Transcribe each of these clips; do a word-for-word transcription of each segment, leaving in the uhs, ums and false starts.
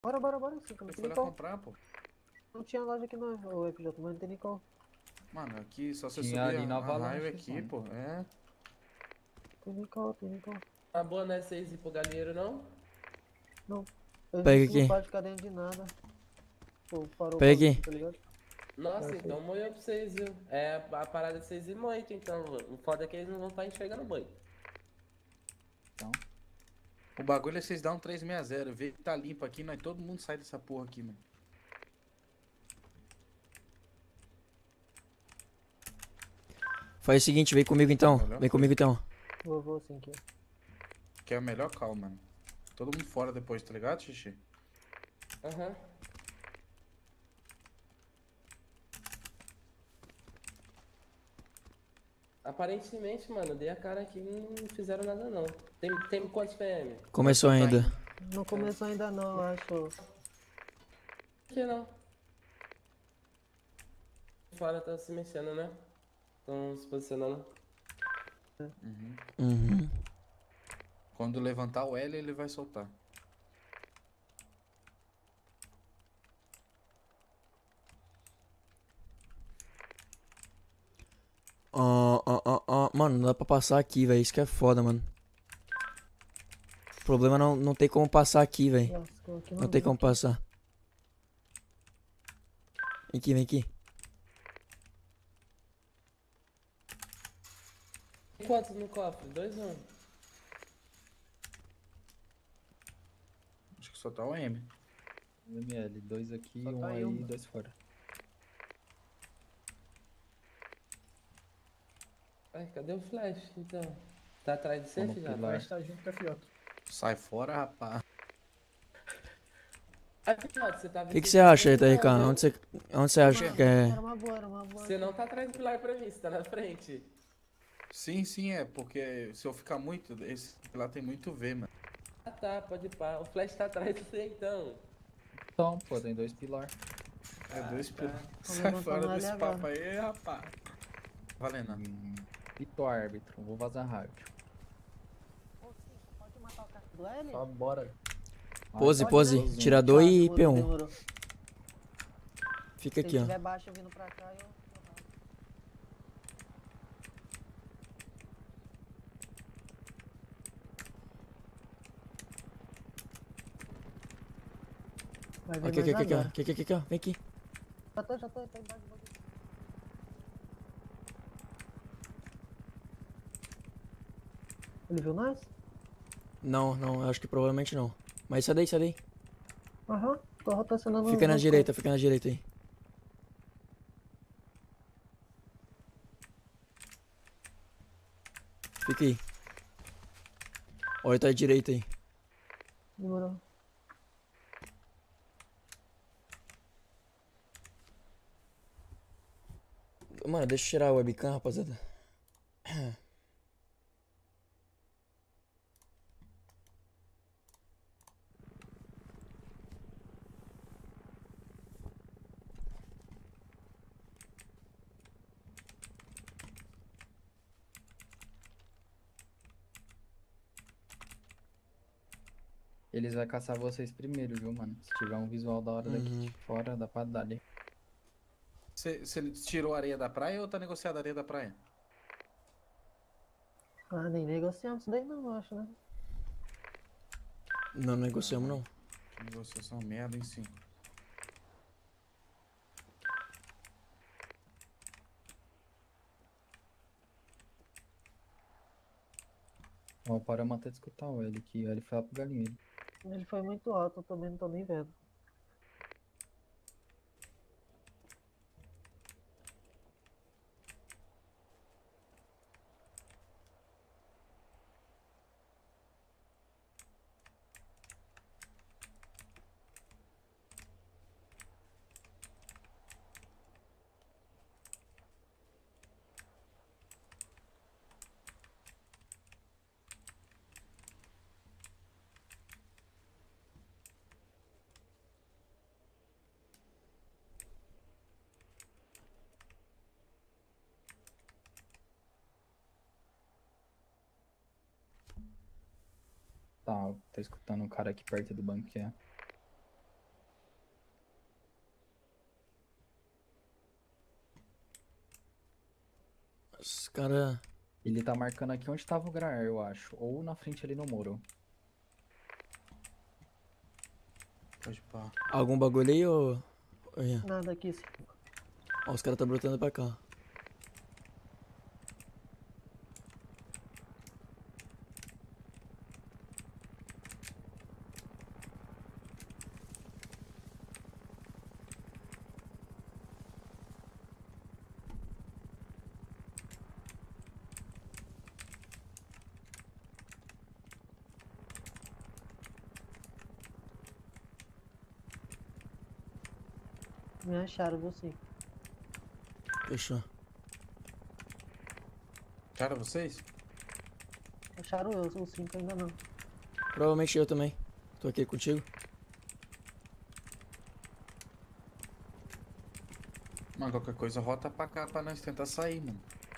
Bora, bora, bora, sim, não Eu tem fui nem lá como. comprar, pô. Não tinha loja aqui não, o F J, mas não tem nem como. Mano, aqui, só você Tinha subir a, ali Nova a raio Lanches, aqui, mano. pô. É. Tem nem como, tem nem como. Tá boa, né? Vocês ir pro galinheiro, não? Não. Eu Pega disse que não aqui. pode ficar dentro de nada. Pô, parou o Pega bagulho, aqui. tá ligado? Nossa, Eu sei. então moeu pra vocês, viu? É a parada de vocês ir muito, então, mano. O foda é que eles não vão estar enxergando banho. Então, O bagulho é vocês dar um três seis zero. Vê que tá limpo aqui, nós todo mundo sai dessa porra aqui, mano. Faz o seguinte, vem comigo então. Melhor Vem coisa. comigo então. Vou, vou sim aqui. Que é a melhor calma, mano. Todo mundo fora depois, tá ligado, Xixi? Aham. Aparentemente, mano, dei a cara aqui e não fizeram nada, não. Tem, tem quantos P M? Começou ainda. Não começou ainda não, eu acho. Por que não? Fora tá se mexendo, né? Estão se posicionando. Uhum. Uhum. Quando levantar o L, ele vai soltar. Ó, ó, ó, ó. Mano, não dá pra passar aqui, velho. Isso que é foda, mano. O problema é não, não tem como passar aqui, velho. Lascou aqui Não tem como aqui. passar. Vem aqui, vem aqui. Tem quantos no cofre? Dois ou um? Acho que só tá o M. M L, dois aqui, Só um tá aí aí um. e dois fora. Ai, cadê o flash, então? Tá atrás de você, Vamos filha? pilar. Mas tá junto com a F J. Sai fora, rapaz. Ai, filhote, você tá O que que você acha aí, T R K? Onde você, onde você acha que é? Era uma boa, era uma boa. Você não tá atrás do pilar pra mim, você tá na frente. Sim, sim, é. Porque se eu ficar muito. Esse lá tem muito V, mano. Ah tá, pode ir pá. O flash tá atrás de você então. Então, pô, tem dois pilar. É dois tá. pilar. Tô Sai levantando fora ele desse agora. papo aí, rapaz. Valendo. Hum, Pito árbitro, vou vazar rádio. Pode matar o cara do L? Só bora. Pose, Pode, pose. né? Tirador e Tá, P um. demorou. Fica Se aqui, ó. tiver baixa vindo pra cá, eu... Vai vir Aqui, aqui, mais aqui, aqui, ó. agora. Aqui, aqui, aqui, ó. Vem aqui. Já tô, já tô, tá embaixo do bagulho. Ele viu nós? Não, não, eu acho que provavelmente não. Mas sai daí, sai daí. Aham, tô rotacionando. Fica na nos direita, fica na direita aí. Fica aí. Olha, tá à direita aí. cantos. Demorou. Mano, deixa eu tirar a webcam, rapaziada. Eles vão caçar vocês primeiro, viu, mano? Se tiver um visual da hora daqui Uhum. de fora, dá pra dar ali. Você tirou a areia da praia ou tá negociando a areia da praia? Ah, nem negociamos isso daí não, eu acho, né? Não negociamos, não. Que negociação merda, hein, sim. Ó, para manter de escutar o L aqui, ó, ele foi lá pro galinheiro. Ele foi muito alto, eu também não tô nem vendo. Tá, tá escutando um cara aqui perto do banco que é. Os cara... Ele tá marcando aqui onde tava o Graer, eu acho. Ou na frente ali no muro. Pode pá. Algum bagulho aí, ô... ô Ian? Nada aqui, sim. Ó, os caras tá brotando pra cá. Me acharam você. Fechou. Cara, vocês? Acharam eu, os cinco ainda não. Provavelmente eu também. Tô aqui contigo. Mano, qualquer coisa rota pra cá pra nós tentar sair, mano.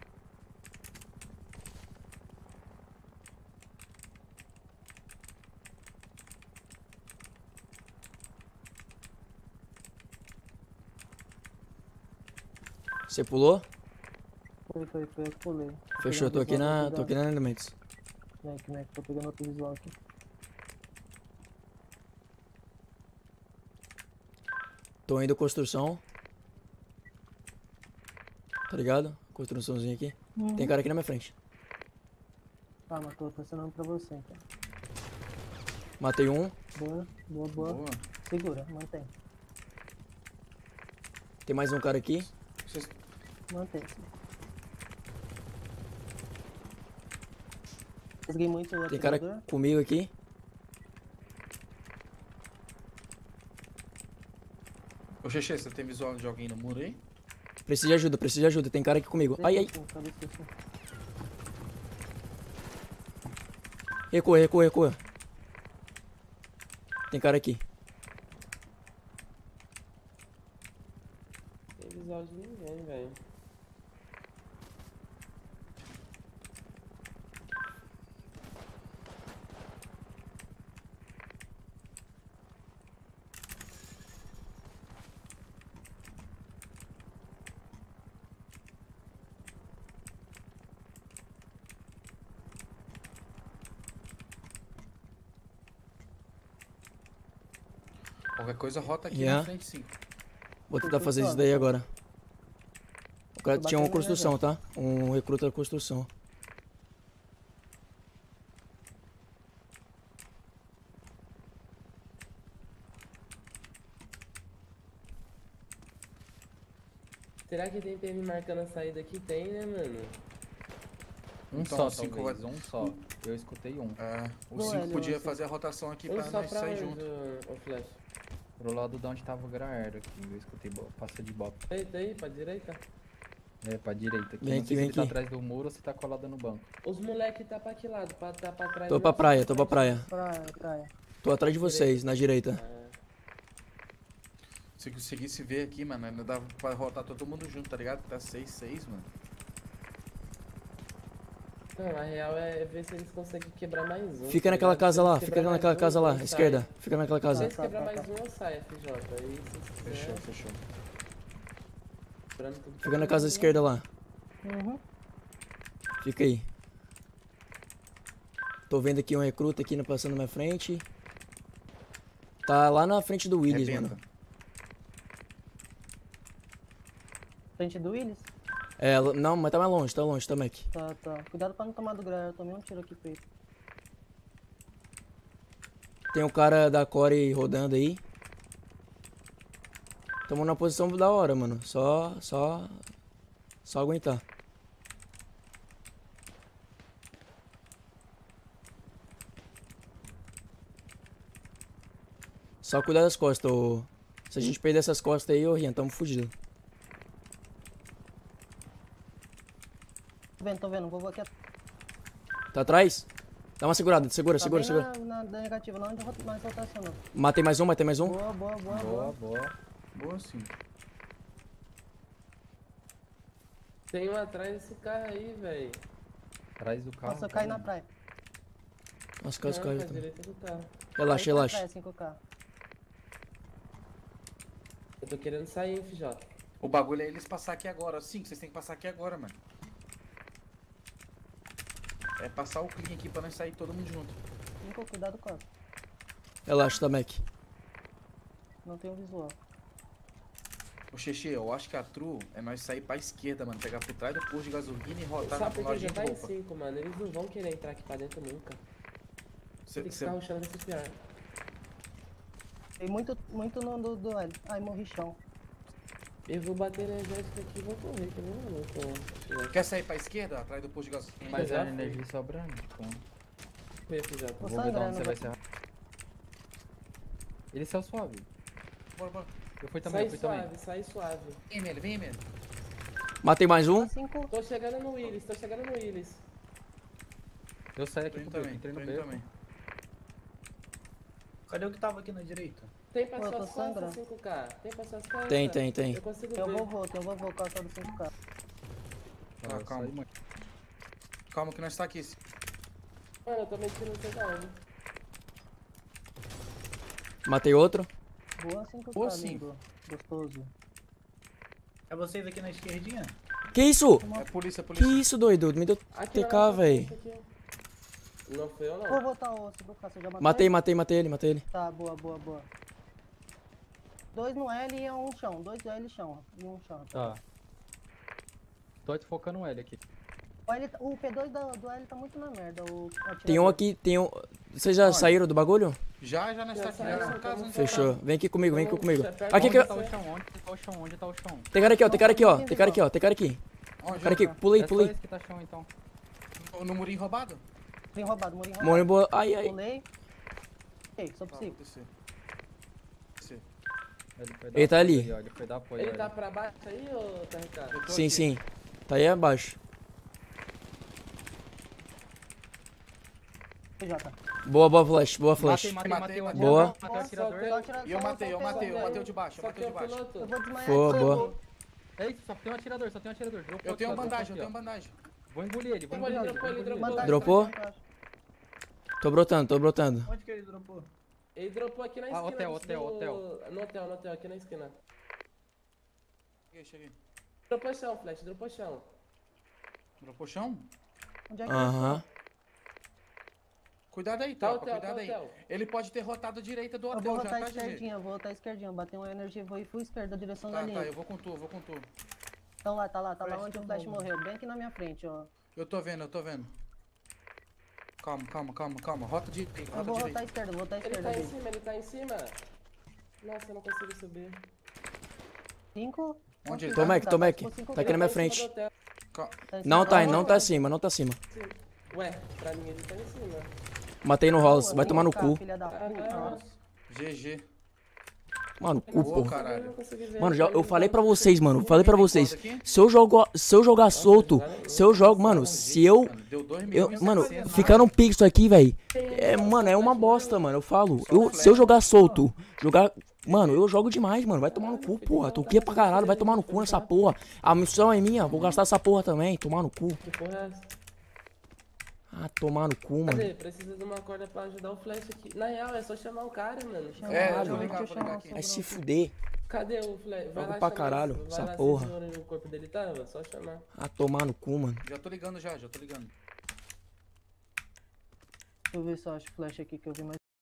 Você pulou? Foi, foi, foi, eu que pulei. Tô Fechou, pegando tô aqui visual na. aqui tô da- aqui na elementos. Mac, Mac, tô pegando outro visual aqui. Tô indo construção. Tá ligado? Construçãozinha aqui. Tem cara aqui na minha frente. Tá, mas tô funcionando pra você, então. Matei um. Boa, boa, boa. Boa. Segura, mantém. Tem mais um cara aqui. Vocês... Mantém. Consegui muito o Tem cara atirador. comigo aqui. Ô, Xexê, você tem visual de alguém no muro aí? Preciso de ajuda, preciso de ajuda. Tem cara aqui comigo. Ai, ai. Sim, cabeça assim. Recua, recua, recua. Tem cara aqui. Tem visual de ninguém, velho. Qualquer coisa rota aqui Yeah. na frente, sim. Vou tentar fazer isso daí agora. O cara Tô tinha uma batendo construção, tá? Um recruta da construção. Será que tem P M marcando a saída aqui? Tem, né, mano? Um Então, só, cinco talvez. vai- Um só. Eu escutei um. É, o Boa, cinco Hélio, podia você- fazer a rotação aqui Um pra só nós pra sair onde, junto. ô, ô Flash? Pro lado de onde tava o Graer aqui. Eu escutei bo- passa de bota. Eita aí, pra direita. É, pra direita aqui. Vem Não aqui, sei vem se ele tá aqui. atrás do muro ou se tá colado no banco. Os moleque tá pra que lado? Pra, tá pra trás Tô do pra nosso praia, tô pra frente? praia. Praia, praia. Tô atrás de vocês, na direita. Ah, Se conseguisse ver aqui, mano, ainda dava pra rotar todo mundo junto, tá ligado? Tá seis seis, mano. não, a real é ver se eles conseguem quebrar mais um. Fica tá naquela ligado? casa Se lá, eles fica quebrar naquela mais um, casa lá, eu saio. esquerda. Fica naquela Se casa. eles Tá, quebrar tá, mais tá. um, eu saio, F J. Aí, se Fechou, quiser, fechou. quebrando tudo Fica na que casa tem, esquerda lá. Uhum. Fica aí. Tô vendo aqui um recruta aqui no- passando na minha frente. Tá lá na frente do Willis, Arrebenta. mano. Frente do Willis? É, l- não, mas tá mais longe, tá longe, tá, Mac. Tá, tá. Cuidado pra não tomar do grau. Eu tomei um tiro aqui feito. Tem um cara da Core rodando aí. Tamo numa posição da hora, mano. Só, só, só aguentar. Só cuidar das costas, ô. Se a gente perder essas costas aí, ô Rian, tamo fudido. Tô vendo, tô vendo. Vou aqui. Tá atrás? Dá uma segurada, segura, Tá segura, bem segura. Na, na, na negativa, não onde rota- mais rotação, Matei mais um, matei mais não. um. Boa, boa, boa, Boa, boa. boa. Boa, sim. Tem um atrás desse carro aí, velho. Atrás do carro. Nossa, eu caí na tá? praia. Nossa, quase Não, caiu pra também. direita do carro. Relaxa, Caí pra relaxa. praia, cinco K. Eu tô querendo sair, F J. O bagulho é eles passar aqui agora. Sim, vocês têm que passar aqui agora, mano. É passar o clean aqui pra nós sair todo mundo junto. Cinco, cuidado com ela. Relaxa, tá, Mac. Não tem um visual. Ô, Xexê, eu acho que a true é nós sair pra esquerda, mano. Pegar por trás do posto de gasolina e rodar na Sabe por que lojinha já de tá em roupa. cinco, mano? Eles não vão querer entrar aqui pra dentro nunca. Cê, Tem que cê- ficar rushando esse pior. Tem muito, muito no do, do L. Ai, morri chão. Eu vou bater energético aqui e vou correr, que nem maluco. Quer sair pra esquerda, atrás do posto de gasolina? Mas já é fui. energia sobrando, então. Foi aqui já. Tô Vou ver de onde sangrando, você vai vou- ser. Ele saiu suave. Bora, bora. Eu fui também, Sai eu fui também. suave, sai suave. Vem, Emílio, vem, Emílio. Matei mais um. Tá cinco. Tô chegando no Willis, tô chegando no Willis. Eu saí Tô aqui indo com o também, entrei tô no indo beco. também. Cadê o que tava aqui na direita? Tem pra Pô, eu tô suas costas sangrando. cinco K? Tem pra suas costas? Tem, tem, tem. Eu consigo Tem o ver. vovô, tem o vovô com a do cinco K. Tá, eu calma. saí muito. Calma que nós tá aqui. Mano, eu tô mentindo, não sei da onde. Matei outro. Boa cinco K, Boa sim. lindo. Gostoso. É vocês aqui na esquerdinha? Que isso? É polícia, Que polícia. isso, doido? Me deu Aqui, T ó, K, essa véi. frente aqui. Não foi eu, não. Vou botar o cinco K, você já matou Matei, ele? matei, matei ele, matei ele. Tá, boa, boa, boa. Dois no L e um chão. Dois L e chão. E um chão. Tá. Tô te focando no L aqui. O, L, tá- o P dois do, do L tá muito na merda. O Tem um atirador. aqui, tem um. Vocês já saíram do bagulho? Já, já nós tá Já aqui, saiu, já já na casa. tá né? Fechou. Vem aqui comigo, vem aqui comigo. Chefe, Aqui, Onde aqui. tá o chão? Onde tá o chão? Onde tá o chão? Tem cara aqui, ó. Tem cara aqui, ó. Tem cara aqui, ó. Tem cara aqui. Onde? Cara aqui, pula aí, É pula só aí. esse que tá chão, então. No, no murinho roubado? Murinho roubado, murinho roubado. Mônio boa. Ai, ai. Pulei. Ei, sou Tá, vou psico. descer. Descer. Ele, foi dar Ele tá apoio ali. ó, Ele foi dar apoio. Ele ó, tá ele. pra baixo aí, ô T R K? Eu tô Sim, aqui. sim. Tá aí abaixo. P J. Boa, boa flash, boa flash. Matei, matei, Matei, matei o matei. Boa. atirador. Matei o atirador. Só atirador, E eu só- matei, só eu pegou, matei, eu velho. matei o de baixo, eu Só matei o de tem o baixo. piloto. Eu vou desmaiar. Boa, aqui, boa. eu vou- É isso, só tem um atirador, só tem um atirador. Dropou Eu tenho aqui, ó, bandagem, eu dropou tenho aqui, ó. bandagem. Vou engolir ele, vou Ele engolir ele. dropou, vou ele engolir ele. Bandagem, Dropou? bandagem, Tô brotando, tô brotando. Onde que ele dropou? Ele dropou aqui na Ah, esquina. hotel, antes hotel, do- hotel. No hotel, no hotel, aqui na esquina. Cheguei, cheguei. Dropou chão, Flash, dropou chão. Dropou chão? Onde é que Aham. Cuidado aí, Tá tropa, hotel, tá cuidado aí. hotel. Ele pode ter rotado a direita do Eu hotel vou já, rotar tá, G G? esquerdinha, eu vou rotar esquerdinha. Bater uma energia e vou ir full esquerda, direção da Tá, linha. tá, eu vou com tu, eu vou com tu. Então lá, tá lá, tá lá Flash onde o não Flash rouba. morreu. Bem aqui na minha frente, ó. Eu tô vendo, eu tô vendo. Calma, calma, calma, calma. Rota de direita, Eu rota vou rotar direita. esquerda, vou rotar Ele esquerda tá em dele. cima, ele tá em cima. Nossa, eu não consigo subir. Cinco. Onde ele Tô tá? Mac, tô Mac. Tipo, cinco Tá aqui K. na minha Ele tá em frente. cima do hotel. Cal- em Não cima tá, da não hora. tá acima, não tá acima. Sim. Ué, pra mim ele tá em cima. Matei no Halls, Boa, vai tomar no cinco K, cu. Filha da puta. Ah, Nossa. G G. Mano, cu, Boa, porra. caralho. Eu não consegui ver. Mano, já, eu Ele falei tá pra em vocês, cima. mano. eu Falei pra vocês. Aqui? Se eu jogo, se eu jogar solto, se eu jogo, mano, se eu. Mano, deu dois eu milhões e mano, setecentos. ficar num pixel aqui, velho. É, mano, é uma bosta, mano. Eu falo. Eu, se eu jogar solto, jogar. Mano, eu jogo demais, mano. Vai tomar no cu, porra. Tô aqui pra caralho, vai tomar no cu nessa porra. A missão é minha, vou gastar essa porra também. Tomar no cu. Que porra é essa? Ah, tomar no cu, mano. Cadê? Precisa de uma corda pra ajudar o Flash aqui. Na real, é só chamar o cara, mano. É, Caralho, vou né? ligar, vou ligar aqui. Vai se fuder. Cadê o Flash? Vai Jogo lá pra chamar caralho, esse- vai essa lá, porra. vocês viram onde o corpo dele tava? Só chamar. Ah, tomar no cu, mano. Já tô ligando já, já tô ligando. Deixa eu ver se eu acho flash aqui que eu vi mais.